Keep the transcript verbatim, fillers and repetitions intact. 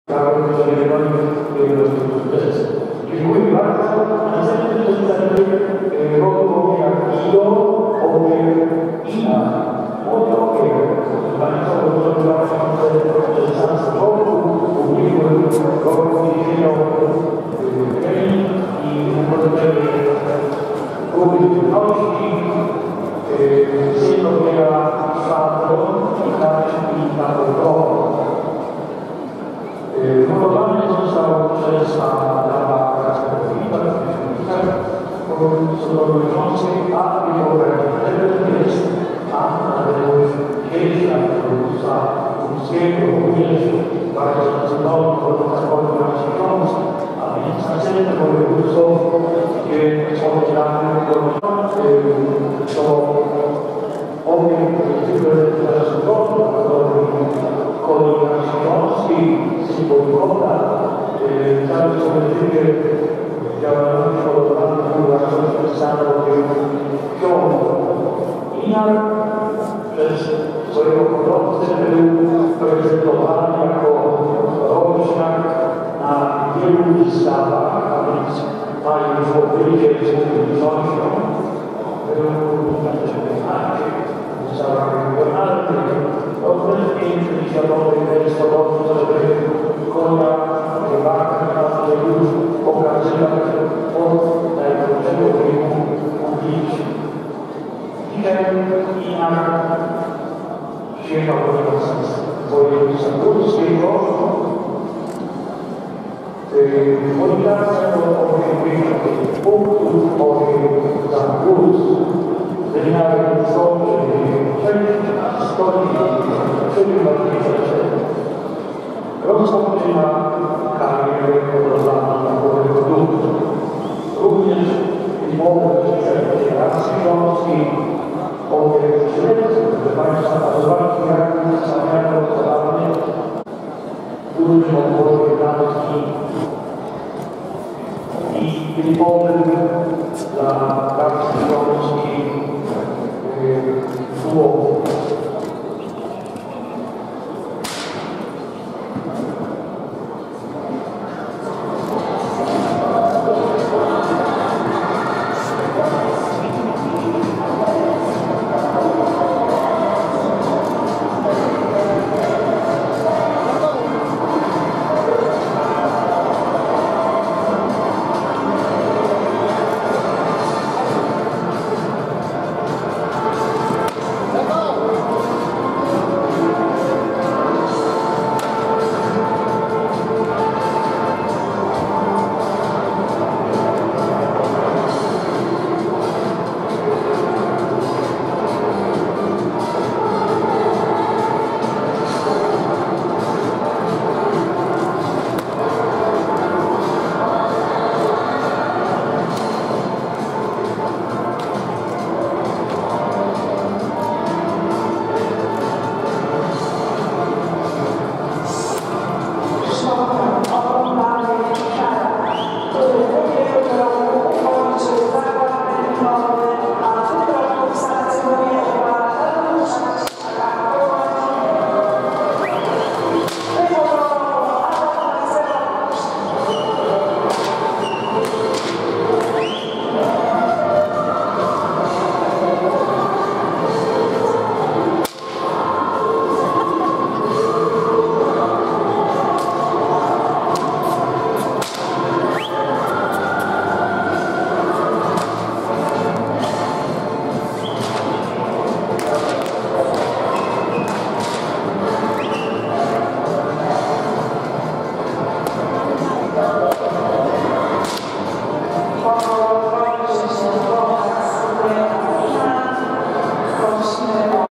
Dziękuję bardzo. Następny przedstawiciel roku jak I O, opiek I A. Opiek państwowo wyglądało przez sam początku, ubiegłym roku więzienia chemii i urodzenie grupy trudności, syn opieka szwadron i karczki na Polkowo. Budowany został przez pana Kasperowicza, przewodniczący, a jego reprezentantem jest pan Tadeusz Kielska, dowódca Łódzkiego, również bardzo cudowny, podstawowy naszych Śląsk, a więc następne województwo, gdzie oddzielamy do obiekt kolei śląskiej, symbolizowana, cały człowiek działalności podobna była rozpisana w książce. I przez swojego hodowcę był prezentowany jako roczniak na wielu wystawach, a więc mając pokrycie z publicznością, był na wystawach regionalnych, również piękny światowy rejestrowany, żeby konia prywatna już pokazywać od najkrótszego wieku publicznie. Dzisiaj Inar przyjechał do nas z województwa łódzkiego. Organizacja to osiemdziesiąt punktów, osiem zachód, wymiary wzrostu, sześć stoi, rozpoczyna karierę hodowlaną na produktu. Również filmowe rejestracji śląskiej, obiekt śledztw, żeby Państwa zobaczyć, jak stawiano hodowlany w dużym obwodzie Gdański i filmowym dla pracy śląskiej było